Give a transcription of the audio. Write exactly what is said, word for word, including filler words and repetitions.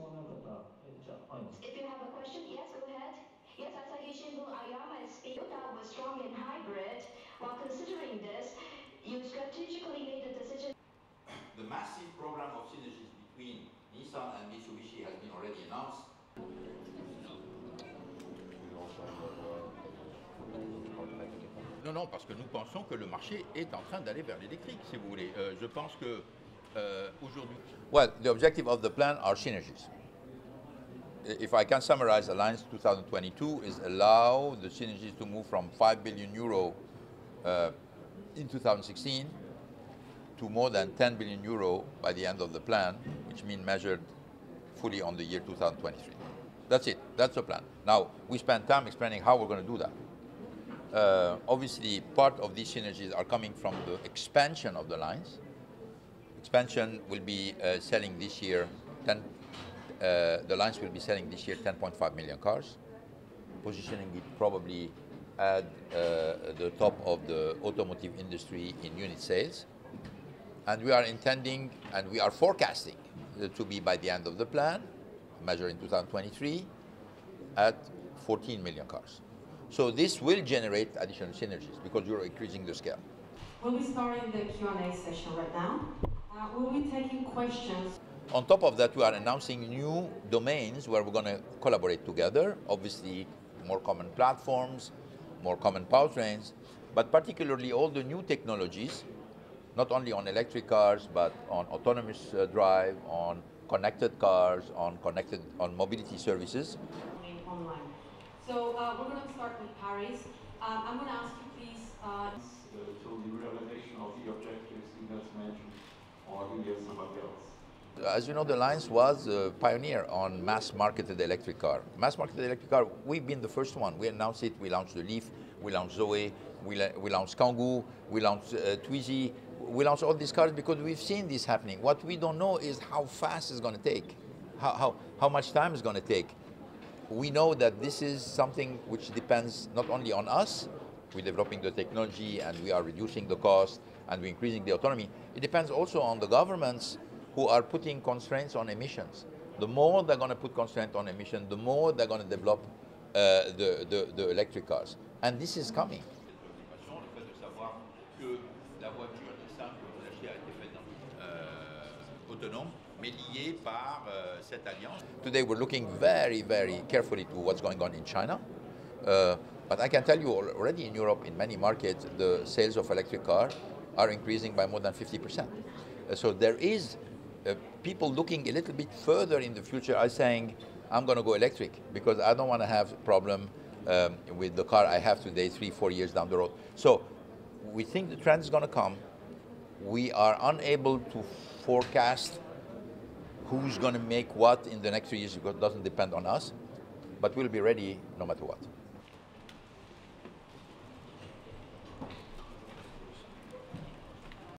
If you have a question, yes, go ahead. Yes, Asahi Shimbun Ayama is speaking. Toyota was strong in hybrid. While considering this, you strategically made a decision. The massive program of synergies between Nissan and Mitsubishi has been already announced. Non, non, parce que nous pensons que le marché est en train d'aller vers l'électrique, si vous voulez. Euh, je pense que euh, aujourd'hui... Well, the objective of the plan are synergies. If I can summarize Alliance twenty twenty-two is allow the synergies to move from five billion euro uh, in two thousand sixteen to more than ten billion euro by the end of the plan, which means measured fully on the year two thousand twenty-three. That's it, that's the plan. Now, we spend time explaining how we're going to do that. Uh, obviously, part of these synergies are coming from the expansion of the lines. Expansion will be uh, selling this year, ten, uh, the lines will be selling this year ten point five million cars, positioning it probably at uh, the top of the automotive industry in unit sales. And we are intending and we are forecasting to be by the end of the plan, measured in two thousand twenty-three, at fourteen million cars. So this will generate additional synergies because you're increasing the scale. We'll be starting the Q and A session right now. Uh, we'll be taking questions. On top of that, we are announcing new domains where we're going to collaborate together. Obviously, more common platforms, more common powertrains, but particularly all the new technologies, not only on electric cars, but on autonomous uh, drive, on connected cars, on connected, on mobility services. Online. So uh, we're going to start with Paris. Um, I'm going to ask you, please. Uh, to the realization of the objectives you just mentioned, or do you have somebody else? As you know, the Alliance was a pioneer on mass-marketed electric car. Mass-marketed electric car, we've been the first one. We announced it, we launched the Leaf, we launched Zoe, we, la we launched Kangoo, we launched uh, Twizy. We launched all these cars because we've seen this happening. What we don't know is how fast it's going to take, how, how, how much time it's going to take. We know that this is something which depends not only on us, we're developing the technology and we are reducing the cost and we're increasing the autonomy. It depends also on the governments who are putting constraints on emissions. The more they're going to put constraints on emissions, the more they're going to develop uh, the, the, the electric cars. And this is coming. Today we're looking very, very carefully to what's going on in China. Uh, but I can tell you already in Europe, in many markets, the sales of electric cars are increasing by more than fifty percent. Uh, so there is uh, people looking a little bit further in the future are saying, I'm going to go electric because I don't want to have a problem um, with the car I have today three, four years down the road. So we think the trend is going to come. We are unable to forecast who's going to make what in the next three years because it doesn't depend on us, but we'll be ready no matter what.